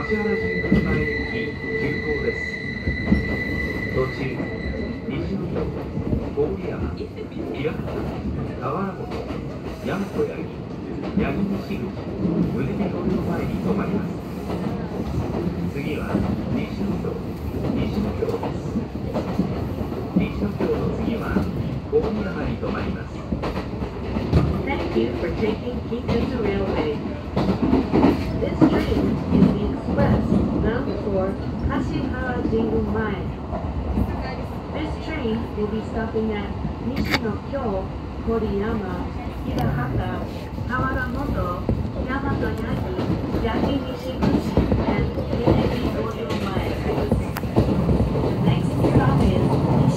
市原神宮前駅急行です。途中、西野京、郡山、平方、河原本、大和八木、八木西口、宗見御用前に停まります。次は西野京、西野京です。西野京の次は郡山に停まります。 Thank you for taking Kintetsu Railway. This train is the express bound for Kashihara Jingu-mae. This train will be stopping at Nishino-kyo, Koriyama, Hirahata, Hawaramoto, Yamato-yagi, Yagi-Nishiguchi, and Minami-Goyo-mae. The next stop is